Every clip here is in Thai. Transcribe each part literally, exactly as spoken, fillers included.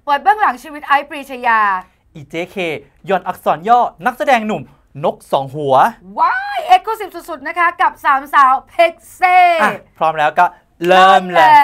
เปิดเบื้องหลังชีวิตไอซ์ ปรีชยาอีเจเคย่อนอักษรย่อนักแสดงหนุ่มนกสองหัวว้ายเอ็กซ์คลูซีฟสุดๆนะคะกับสามสาวเพ็กเซ่พร้อมแล้วก็เริ่มเลย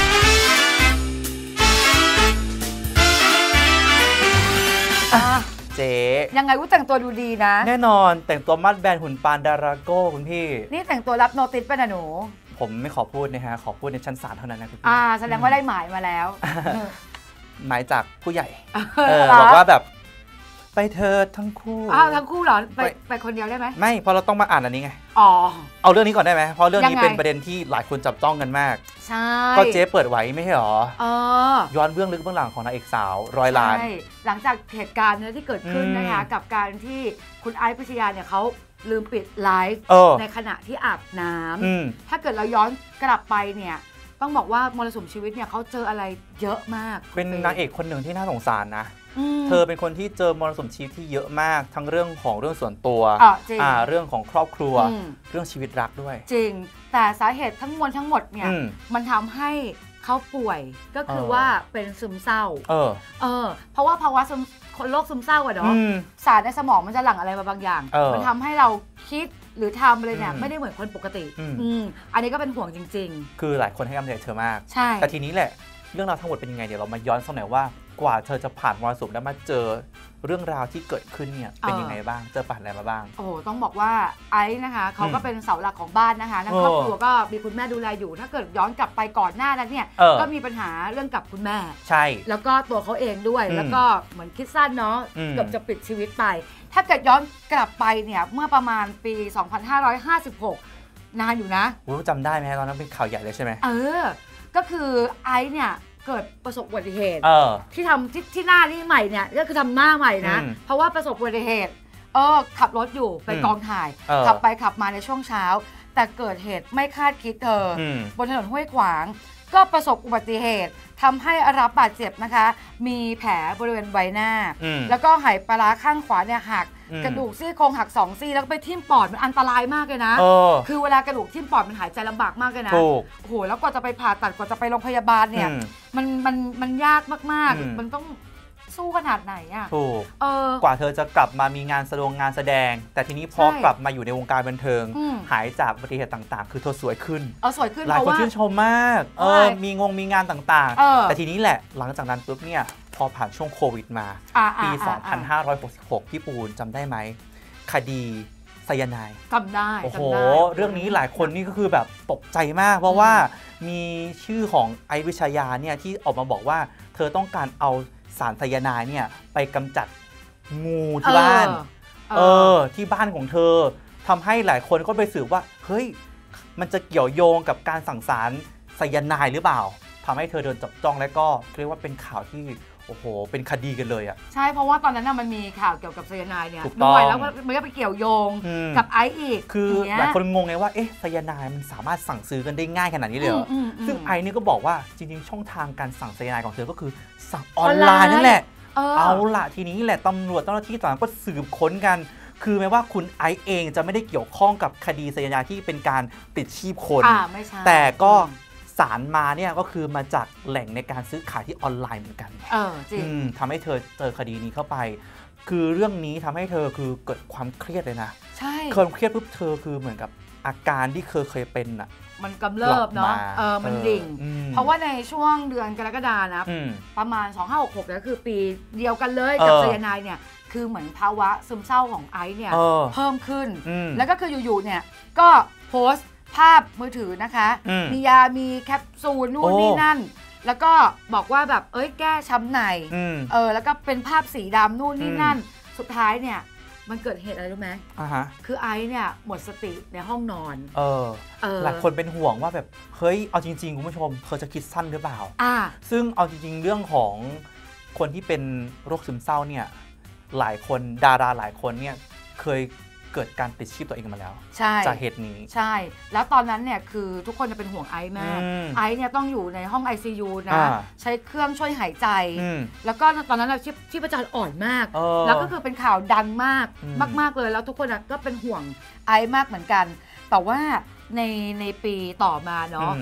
เจ๊ยังไงกูแต่งตัวดูดีนะแน่นอนแต่งตัวมัดแบนหุ่นปานดาราโก้คุณพี่นี่แต่งตัวรับโนติสป่ะนะหนูผมไม่ขอพูดนะฮะขอพูดในชั้นศาลเท่านั้นนะคุณพี่อ่าแสดงว่าได้หมายมาแล้วหมายจากผู้ใหญ่บอกว่าแบบไปเธอทั้งคู่อ้าวทั้งคู่เหรอไปไปคนเดียวได้ไหมไม่เพราะเราต้องมาอ่านอันนี้ไงอ๋อเอาเรื่องนี้ก่อนได้ไหมเพราะเรื่องนี้เป็นประเด็นที่หลายคนจับจ้องกันมากใช่ก็เจ๊เปิดไว้ไม่ใช่หรอเออย้อนเบื้องลึกเบื้องหลังของนางเอกสาวร้อยล้านหลังจากเหตุการณ์ที่เกิดขึ้นนะคะกับการที่คุณไอซ์ ปรีชยาเนี่ยเขาลืมปิดไลฟ์ในขณะที่อาบน้ำถ้าเกิดเราย้อนกลับไปเนี่ยต้องบอกว่ามรสุมชีวิตเนี่ยเขาเจออะไรเยอะมากเป็นนางเอกคนหนึ่งที่น่าสงสารนะเธอเป็นคนที่เจอมรสุมชีวิตที่เยอะมากทั้งเรื่องของเรื่องส่วนตัวอ่าเรื่องของครอบครัวเรื่องชีวิตรักด้วยจริงแต่สาเหตุทั้งมวลทั้งหมดเนี่ยมันทำให้เขาป่วยก็คือว่าเป็นซึมเศร้าเออเออเพราะว่าภาวะคนโรคซึมเศร้าอะเนาะสารในสมองมันจะหลั่งอะไรมาบางอย่างมันทำให้เราคิดหรือทำอะไรเนี่ยไม่ได้เหมือนคนปกติอืมอันนี้ก็เป็นห่วงจริงๆคือหลายคนให้กำลังใจเธอมากใช่แต่ทีนี้แหละเรื่องราวทั้งหมดเป็นยังไงเดี๋ยวเรามาย้อนสักหน่อยว่ากว่าเธอจะผ่านมรสุมแล้วมาเจอเรื่องราวที่เกิดขึ้นเนี่ยเป็นยังไงบ้างเจอผ่านอะไรมาบ้างโอ้ต้องบอกว่าไอซ์นะคะเขาก็เป็นเสาหลักของบ้านนะคะทั้งครอบครัวก็มีคุณแม่ดูแลอยู่ถ้าเกิดย้อนกลับไปก่อนหน้านั้นเนี่ยก็มีปัญหาเรื่องกับคุณแม่ใช่แล้วก็ตัวเขาเองด้วยแล้วก็เหมือนคิดสั้นเนาะเกือบจะปิดชีวิตไปถ้าเกิดย้อนกลับไปเนี่ยเมื่อประมาณปีสองพันห้าร้อยห้าสิบหกนานอยู่นะโอ้จำได้ไหมตอนนั้นเป็นข่าวใหญ่เลยใช่ไหมเออก็คือไอซ์เนี่ยเกิดประสบอุบัติเหตุที่ทำที่ที่หน้านี่ใหม่เนี่ยก็คือทำหน้าใหม่นะเพราะว่าประสบอุบัติเหตุเออขับรถอยู่ไปกองถ่ายขับไปขับมาในช่วงเช้าแต่เกิดเหตุไม่คาดคิดเธอบนถนนห้วยขวางก็ประสบอุบัติเหตุทำให้รับบาดเจ็บนะคะมีแผลบริเวณใบหน้าแล้วก็ไหปลาร้าข้างขวาเนี่ยหักกระดูกซี่โครงหักสองซี่แล้วก็ไปทิ่มปอดมันอันตรายมากเลยนะคือเวลากระดูกทิ่มปอดมันหายใจลำบากมากเลยนะโอ้โหแล้วกว่าจะไปผ่าตัดกว่าจะไปโรงพยาบาลเนี่ยมันมันมันยากมากๆมันต้องสู้ขนาดไหนอ่ะถูกกว่าเธอจะกลับมามีงานแสดงงานแสดงแต่ทีนี้พอกลับมาอยู่ในวงการบันเทิงหายจากอุบัติเหตุต่างๆคือเธอสวยขึ้นเออสวยขึ้นหลายคนชื่นชมมากเออมีงงมีงานต่างๆแต่ทีนี้แหละหลังจากนั้นปุ๊บเนี่ยพอผ่านช่วงโควิดมาปีสองพันห้าร้อยหกสิบหกพี่ปูนจำได้ไหมคดีไซยาไนด์จำได้โอ้โหเรื่องนี้หลายคนนี่ก็คือแบบตกใจมากเพราะว่ามีชื่อของไอซ์ ปรีชยาเนี่ยที่ออกมาบอกว่าเธอต้องการเอาสารไซยาไนด์เนี่ยไปกำจัดงูที่บ้านเออที่บ้านของเธอทำให้หลายคนก็ไปสืบว่าเฮ้ยมันจะเกี่ยวโยงกับการสั่งสารไซยาไนด์หรือเปล่าทำให้เธอโดนจับจ้องและก็เรียกว่าเป็นข่าวที่โอ้โหเป็นคดีกันเลยอ่ะใช่เพราะว่าตอนนั้นมันมีข่าวเกี่ยวกับไซยาไนด์เนี่ยด้วยแล้วมันก็ไปเกี่ยวโยงกับไอซ์อีกคือหลายคนงงไงว่าเอ๊ะไซยาไนด์มันสามารถสั่งซื้อกันได้ง่ายขนาดนี้เลยเหรอซึ่งไอซ์นี่ก็บอกว่าจริงๆช่องทางการสั่งไซยาไนด์ของเธอก็คือสั่งออนไลน์นั่นแหละเอาล่ะทีนี้แหละตำรวจเจ้าหน้าที่ต่างๆก็สืบค้นกันคือแม้ว่าคุณไอซ์เองจะไม่ได้เกี่ยวข้องกับคดีไซยาไนด์ที่เป็นการติดชีพคนแต่ก็สารมาเนี่ยก็คือมาจากแหล่งในการซื้อขายที่ออนไลน์เหมือนกันเออจริงทำให้เธอเจอคดีนี้เข้าไปคือเรื่องนี้ทำให้เธอคือเกิดความเครียดเลยนะใช่ความเครียดปุ๊บเธอคือเหมือนกับอาการที่เคยเคยเป็นอ่ะมันกำเริบเนาะเออมันดิ่งเพราะว่าในช่วงเดือนกรกฎาคมนะประมาณสองพันห้าร้อยหกสิบหกก็คือปีเดียวกันเลยกับไซยาไนด์เนี่ยคือเหมือนภาวะซึมเศร้าของไอซ์เนี่ยเพิ่มขึ้นแล้วก็คืออยู่ๆเนี่ยก็โพสต์ภาพมือถือนะคะมียามีแคปซูลนู่นนี่นั่นแล้วก็บอกว่าแบบเอ้ยแก้ช้ำในเออแล้วก็เป็นภาพสีดำนู่นนี่นั่นสุดท้ายเนี่ยมันเกิดเหตุอะไรรู้ไหมอ่าฮะคือไอซ์เนี่ยหมดสติในห้องนอนเออหลายคนเป็นห่วงว่าแบบเฮ้ยเอาจริงๆคุณผู้ชมเธอจะคิดสั้นหรือเปล่าอ่าซึ่งเอาจริงๆเรื่องของคนที่เป็นโรคซึมเศร้าเนี่ยหลายคนดาราหลายคนเนี่ยเคยเกิดการติดชีพตัวเองมาแล้วจากเหตุนี้ใช่แล้วตอนนั้นเนี่ยคือทุกคนจะเป็นห่วงไอซ์มากไอซ์เนี่ยต้องอยู่ในห้อง ไอ ซี ยู นะใช้เครื่องช่วยหายใจแล้วก็ตอนนั้นเราชีพชีพจรอ่อนมากแล้วก็คือเป็นข่าวดังมากมากๆเลยแล้วทุกคนก็เป็นห่วงไอซ์มากเหมือนกันแต่ว่าในในปีต่อมาเนาะ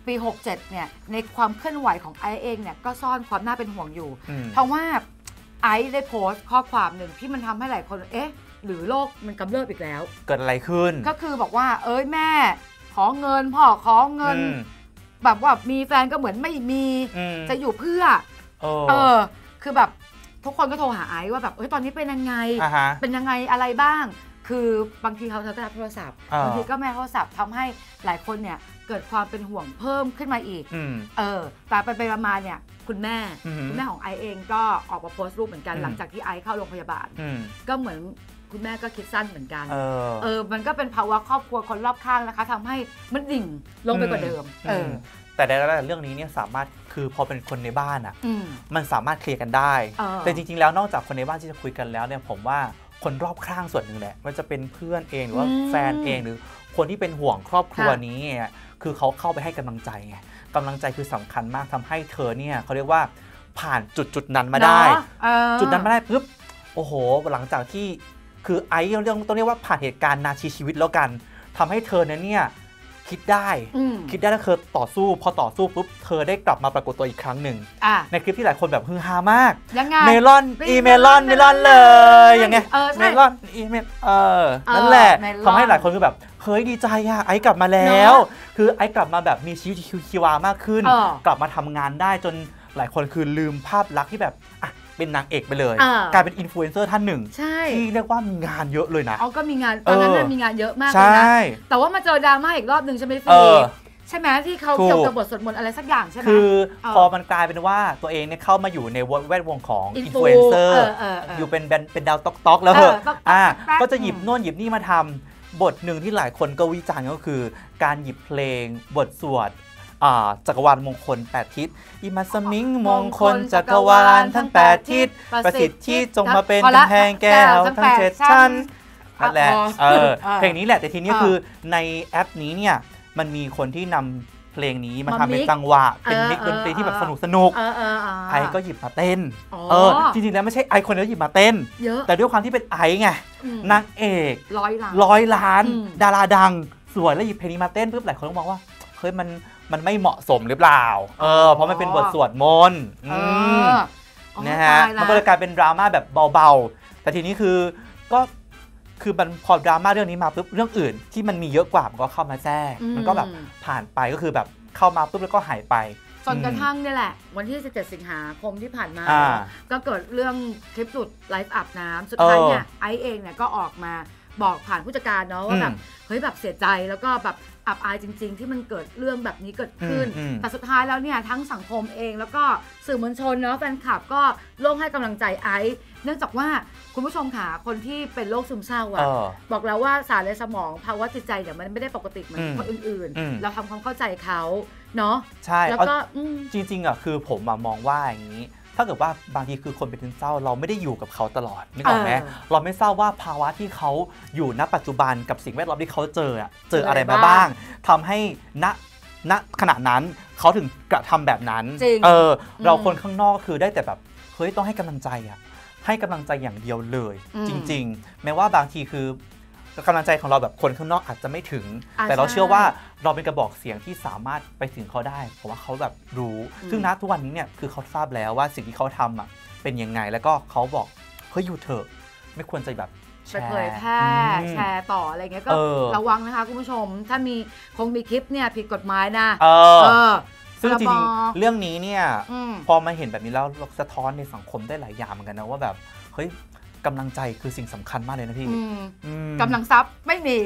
ปี หกเจ็ด เนี่ยในความเคลื่อนไหวของไอซ์เองเนี่ยก็ซ่อนความน่าเป็นห่วงอยู่เพราะว่าไอซ์ได้โพสต์ข้อความหนึ่งที่มันทำให้หลายคนเอ๊ะหรือโลกมันกำเริบอีกแล้วเกิดอะไรขึ้นก็คือบอกว่าเอ้ยแม่ขอเงินพ่อขอเงินแบบว่ามีแฟนก็เหมือนไม่มีจะอยู่เพื่อเออคือแบบทุกคนก็โทรหาไอซ์ว่าแบบเอ้ยตอนนี้เป็นยังไงเป็นยังไงอะไรบ้างคือบางทีเขาจะรับโทรศัพท์บางทีก็แม่โทรศัพท์ทำให้หลายคนเนี่ยเกิดความเป็นห่วงเพิ่มขึ้นมาอีกเออแต่ไปไปมาเนี่ยคุณแม่คุณแม่ของไอซ์เองก็ออกมาโพสต์รูปเหมือนกันหลังจากที่ไอซ์เข้าโรงพยาบาลก็เหมือนคุณแม่ก็คิดสั้นเหมือนกันเออมันก็เป็นภาวะครอบครัวคนรอบข้างนะคะทำให้มันดิ่งลงไปกว่าเดิมเออแต่ในเรื่องนี้เนี่ยสามารถคือพอเป็นคนในบ้านอ่ะมันสามารถเคลียร์กันได้แต่จริงๆแล้วนอกจากคนในบ้านที่จะคุยกันแล้วเนี่ยผมว่าคนรอบข้างส่วนหนึ่งแหละมันจะเป็นเพื่อนเองหรือว่าแฟนเองหรือคนที่เป็นห่วงครอบครัวนี้คือเขาเข้าไปให้กำลังใจไงกำลังใจคือสำคัญมากทำให้เธอเนี่ยเขาเรียกว่าผ่านจุดจุดนั้นมาได้จุดนั้นมาได้ปุ๊บโอ้โหหลังจากที่คือไอ้เรื่องต้องเรียกว่าผ่านเหตุการณ์นาทีชีวิตแล้วกันทำให้เธอเนี่ยคิดได้คิดได้แล้วเธอต่อสู้พอต่อสู้ปุ๊บเธอได้กลับมาปรากฏตัวอีกครั้งหนึ่งในคลิปที่หลายคนแบบฮือฮามากเมลอนอีเมลอนเมลอนเลยอย่างเงี้ยเมลอนอีเมลเออนั่นแหละทำให้หลายคนคือแบบเฮ้ยดีใจอะไอ้กลับมาแล้วคือไอ้กลับมาแบบมีชีวิตชีวามากขึ้นกลับมาทำงานได้จนหลายคนคือลืมภาพลักษณ์ที่แบบอ่ะเป็นนางเอกไปเลยกลายเป็นอินฟลูเอนเซอร์ท่านหนึ่งที่เรียกว่ามีงานเยอะเลยนะอ๋อก็มีงานตอนนั้นมีงานเยอะมากเลยนะแต่ว่ามาเจอดราม่าอีกรอบหนึ่งใช่ไหมฟีใช่ไหมที่เขาเกี่ยวกับบทสวดมนต์อะไรสักอย่างใช่ไหมคือพอมันกลายเป็นว่าตัวเองเนี่ยเข้ามาอยู่ในแวดวงของอินฟลูเอนเซอร์อยู่เป็นเป็นดาวต๊อกๆแล้วเหรออ่าก็จะหยิบโน่นหยิบนี่มาทำบทหนึ่งที่หลายคนก็วิจารณ์ก็คือการหยิบเพลงบทสวดจักรวาลมงคลแปดทิศอิมัสมิงมงคลจักรวาลทั้งแปดทิศประสิทธิ์ที่จงมาเป็นกำแพงแก้วทั้งเจ็ดชั้นนั่นแหละเพลงนี้แหละแต่ทีนี้คือในแอปนี้เนี่ยมันมีคนที่นำเพลงนี้มาทำเป็นจังหวะเป็นมิกดนตรีที่แบบสนุกสนุกไอก็หยิบมาเต้นเออจริงๆแล้วไม่ใช่ไอคนเดียวหยิบมาเต้นแต่ด้วยความที่เป็นไอไงนางเอกร้อยล้านร้อยล้านดาราดังสวยแล้วหยิบเพลงนี้มาเต้นปุ๊บหลายคนก็มองว่าเฮ้ยมันมันไม่เหมาะสมหรือเปล่าเออเพราะมันเป็นบทสวดมนต์นะฮะมันก็เลยกลายเป็นดราม่าแบบเบาๆแต่ทีนี้คือก็คือมันพอดราม่าเรื่องนี้มาปุ๊บเรื่องอื่นที่มันมีเยอะกว่ามันก็เข้ามาแทรกมันก็แบบผ่านไปก็คือแบบเข้ามาปุ๊บแล้วก็หายไปจนกระทั่งนี่แหละวันที่สิบเจ็ดสิงหาคมที่ผ่านมาก็เกิดเรื่องคลิปหลุดไลฟ์อาบน้ำสุดท้ายเนี่ยไอซ์เองเนี่ยก็ออกมาบอกผ่านผู้จัดการเนาะว่าแบบเฮ้ยแบบเสียใจแล้วก็แบบอับอายจริงๆที่มันเกิดเรื่องแบบนี้เกิดขึ้นแต่สุดท้ายแล้วเนี่ยทั้งสังคมเองแล้วก็สื่อมวลชนเนาะแฟนคลับก็ร่วมให้กำลังใจไอซ์เนื่องจากว่าคุณผู้ชมค่ะคนที่เป็นโรคซึมเศร้าอ่ะบอกแล้วว่าสารในสมองภาวะจิตใจเนี่ยมันไม่ได้ปกติเหมือนคนอื่นๆเราทำความเข้าใจเขาเนาะใช่แล้วก็จริงๆอ่ะคือผมมองว่าอย่างนี้ถ้าเกิดว่าบางทีคือคนเป็นซึมเศร้าเราไม่ได้อยู่กับเขาตลอดนึกออกไหมเราไม่ทราบว่าภาวะที่เขาอยู่ณปัจจุบันกับสิ่งแวดล้อมที่เขาเจอเจออะไรมาบ้างทำให้ณณขณะนั้นเขาถึงกระทำแบบนั้นเออเราคนข้างนอกคือได้แต่แบบเฮ้ยต้องให้กำลังใจอ่ะให้กำลังใจอย่างเดียวเลยจริงๆแม้ว่าบางทีคือกำลังใจของเราแบบคนข้างนอกอาจจะไม่ถึงแต่เราเชื่อว่าเราเป็นกระบอกเสียงที่สามารถไปถึงเขาได้เพราะว่าเขาแบบรู้ซึ่งณทุกวันนี้เนี่ยคือเขาทราบแล้วว่าสิ่งที่เขาทำอ่ะเป็นยังไงแล้วก็เขาบอกเฮ้ยอยู่เถอะไม่ควรจะแบบไปเผยแพร่แชร์ต่ออะไรเงี้ยก็ระวังนะคะคุณผู้ชมถ้ามีคงมีคลิปเนี่ยผิดกฎหมายนะเออซึ่งจริงๆเรื่องนี้เนี่ยพอมาเห็นแบบนี้แล้วสะท้อนในสังคมได้หลายอย่างเหมือนกันนะว่าแบบเฮ้ยกำลังใจคือสิ่งสำคัญมากเลยนะพี่กำลังทรัพย์ไม่มี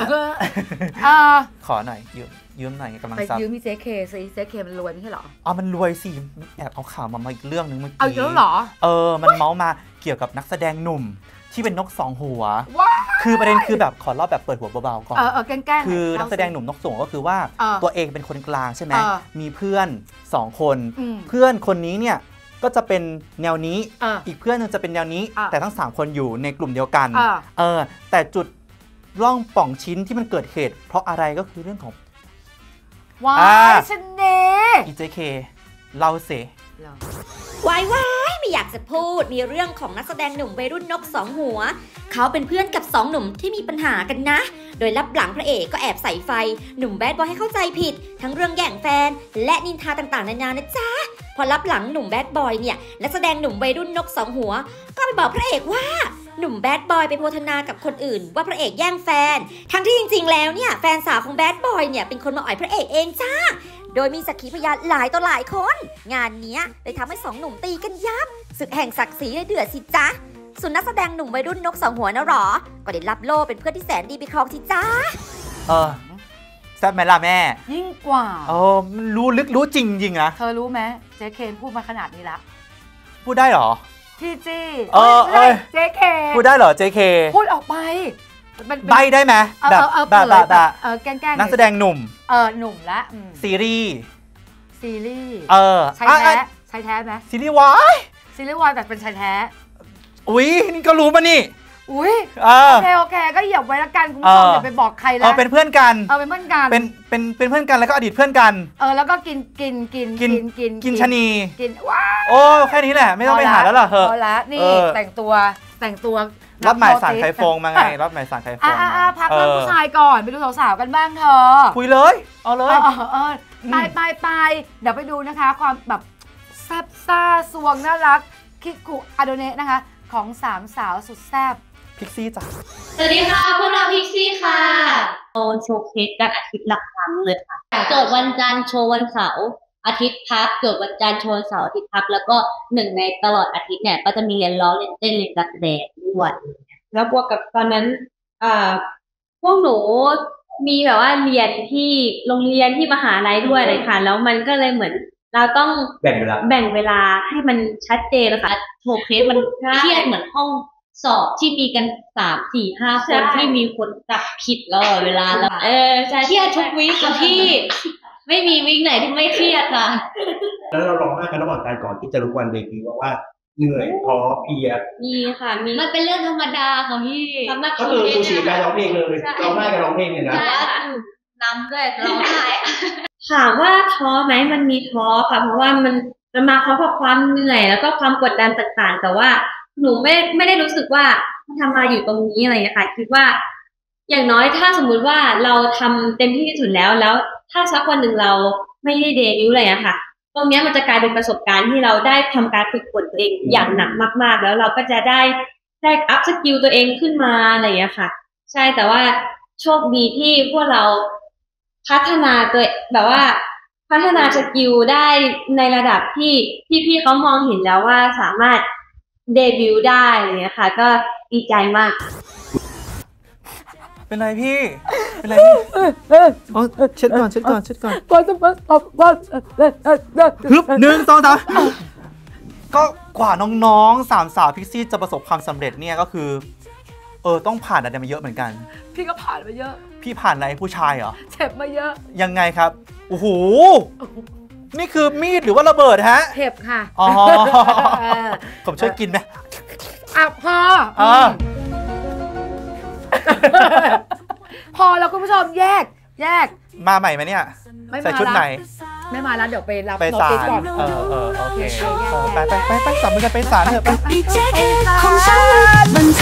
ขอหน่อยยืมยืมหน่อยกำลังทรัพย์ไปยืมมีเจ๊เคซิเจ๊เคมันรวยไม่ใช่หรออ๋อมันรวยสิแอบเอาข่าวมามาอีกเรื่องนึงเมื่อกี้เอาอีกแล้วเหรอเออมันเมาส์มาเกี่ยวกับนักแสดงหนุ่มที่เป็นนกสองหัวคือประเด็นคือแบบขอเล่าแบบเปิดหัวเบาๆก่อนเออแกล้งๆคือนักแสดงหนุ่มนกสองหัวก็คือว่าตัวเองเป็นคนกลางใช่ไหมมีเพื่อนสองคนเพื่อนคนนี้เนี่ยก็จะเป็นแนวนี้ อ, อีกเพื่อนนึงจะเป็นแนวนี้แต่ทั้งสามคนอยู่ในกลุ่มเดียวกันเออแต่จุดร่องป่องชิ้นที่มันเกิดเหตุเพราะอะไรก็คือเรื่องของว้ายฉันเน่อีเจเคเราเสวายวายมีไม่อยากจะพูดมีเรื่องของนักแสดงหนุ่มวัยรุ่นนกสองหัวเขาเป็นเพื่อนกับสองหนุ่มที่มีปัญหากันนะโดยลับหลังพระเอกก็แอบใส่ไฟหนุ่มแบดบอยให้เข้าใจผิดทั้งเรื่องแย่งแฟนและนินทาต่างๆนานานะจ๊ะพอลับหลังหนุ่มแบดบอยเนี่ยนักแสดงหนุ่มวัยรุ่นนกสองหัวก็ไปบอกพระเอกว่าหนุ่มแบดบอยไปโพธนากับคนอื่นว่าพระเอกแย่งแฟนทั้งที่จริงๆแล้วเนี่ยแฟนสาวของแบดบอยเนี่ยเป็นคนมาอ่อยพระเอกเองจ้าโดยมีสักขีพยานหลายต่อหลายคนงานนี้เลยทำให้สองหนุ่มตีกันยับศึกแห่งศักดิ์ศรีเลยเดือดสิจ๊ะส่วนนักแสดงหนุ่มวัยรุ่นนกสองหัวนะหรอก็ได้รับโล่เป็นเพื่อนที่แสนดีไปครองที่จ้าเออแซ่บไหมล่ะแม่ยิ่งกว่าเออรู้ลึกรู้จริงจริงนะเธอรู้ไหมเจ๊เคนพูดมาขนาดนี้ละพูดได้หรอพี่จี้เออเออเจ๊เคพูดได้เหรอเจ๊เคพูดออกไปใบได้ไหมแบบแบบแบบเออแกล้งนักแสดงหนุ่มเออหนุ่มละซีรีส์ซีรีส์เออชายแท้ชายแท้ไหมซีรีส์วายซีรีส์วายแต่เป็นชายแท้อุ้ยนี่ก็รู้ป่ะนี่อุ้ยโอเคโอเคก็เหยียบไว้ละกันคุณผู้ชมอย่าไปบอกใครแล้วเออเป็นเพื่อนกันเออเป็นเพื่อนกันเป็นเป็นเป็นเพื่อนกันแล้วก็อดีตเพื่อนกันเออแล้วก็กินกินกินกินกินกินชนีกินว้าโอ้แค่นี้แหละไม่ต้องไปหาแล้วเหรอเธอพอละนี่แต่งตัวแต่งตัวรับหมายสารไข่ฟงมาไงรับหมายสารไข่ฟงอ่าพักเรื่องผู้ชายก่อนไปดูสาวๆกันบ้างเธอคุยเลยเอาเลยเออไปไปไปเดี๋ยวไปดูนะคะความแบบแซ่บซ่าสวงน่ารักคิคุอาโดเนะนะคะของสามสาวสุดแซ่บพิกซี่จ้ะสวัสดีค่ะพวกเราพิกซี่ค่ะโชว์โชว์เคสกันอาทิตย์ละครั้งเลยค่ะโจทย์วันจันทร์โชว์วันเสาร์อาทิตย์พักโจทย์วันจันทร์โชว์วันเสาร์อาทิตย์พักแล้วก็หนึ่งในตลอดอาทิตย์เนี่ยก็จะมีเรียนร้องเรียนเต้นเรียนการแสดงด้วยแล้วบวกกับตอนนั้นอ่าพวกหนูมีแบบว่าเรียนที่โรงเรียนที่มหาลัยด้วยเลยค่ะแล้วมันก็เลยเหมือนเราต้องแบ่งเวลาแบ่งเวลาให้มันชัดเจนนะคะโชว์เคสมันเครียดเหมือนห้องสอบที่มีกันสามสี่ห้าคนที่มีคนจับผิดแล้วเวลาแล้วเออเครียดทุกวีคกับที่ไม่มีวีคไหนที่ไม่เครียดค่ะแล้วเราลองมากกันระหว่างการก่อนที่จะรู้วันเวทีว่าว่าเหนื่อยท้อเพลียมีค่ะมีมันเป็นเรื่องธรรมดาค่ะพี่ก็คือครูฉีดการร้องเพลงเลยร้องไห้กับร้องเพลงเนี่ยนะนำด้วยร้องไห้ถามว่าท้อไหมมันมีท้อค่ะเพราะว่ามันมันมาเพราะความเหนื่อยแล้วก็ความกดดันต่างๆแต่ว่าหนูไม่ไม่ได้รู้สึกว่าทำมาอยู่ตรงนี้อะไรนะคะคิดว่าอย่างน้อยถ้าสมมุติว่าเราทำเต็มที่ที่สุดแล้วแล้วถ้าสักวันหนึ่งเราไม่ได้เดบิวต์อะไรอะค่ะตรงนี้มันจะกลายเป็นประสบการณ์ที่เราได้ทำการฝึกฝนตัวเองอย่างหนักมากๆแล้วเราก็จะได้ได้อัพสกิลตัวเองขึ้นมาอะไรอย่างเงี้ยค่ะใช่แต่ว่าโชคดีที่พวกเราพัฒนาตัวแบบว่าพัฒนาสกิลได้ในระดับที่พี่ๆเขามองเห็นแล้วว่าสามารถเดบิวต์ได้อะไรเงี้ยค่ะก็ดีใจมากเป็นไรพี่เป็นไรพี่อ๋อเช็ดก่อนเช็ดก่อนเช็ดก่อนก่อนจะมาตบก่อนฮึบหนึ่งสองสามก็กว่าน้องๆสามสาวพิกซี่จะประสบความสำเร็จเนี่ยก็คือเออต้องผ่านอะไรมาเยอะเหมือนกันพี่ก็ผ่านมาเยอะพี่ผ่านอะไรผู้ชายเหรอเจ็บมาเยอะยังไงครับโอ้โหนี่คือมีดหรือว่าระเบิดฮะเจ็บค่ะอ๋อผมช่วยกินไหมอ่ะพอพอแล้วคุณผู้ชมแยกแยกมาใหม่ไหมเนี่ยใส่ชุดไหนไม่มาแล้วเดี๋ยวไปรับไปศาลก่อนเออเออโอเคไปไปไปไปสับมือกันไปศาลเถอะไป